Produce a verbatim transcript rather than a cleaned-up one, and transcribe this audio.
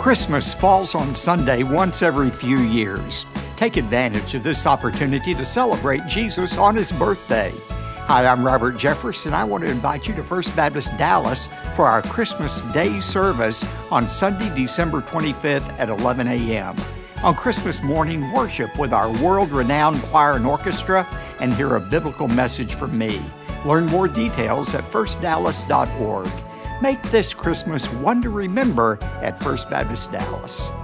Christmas falls on Sunday once every few years. Take advantage of this opportunity to celebrate Jesus on His birthday. Hi, I'm Robert Jeffress, and I want to invite you to First Baptist Dallas for our Christmas Day service on Sunday, December twenty-fifth at eleven a m On Christmas morning, worship with our world-renowned choir and orchestra and hear a biblical message from me. Learn more details at first dallas dot org. Make this Christmas one to remember at First Baptist Dallas.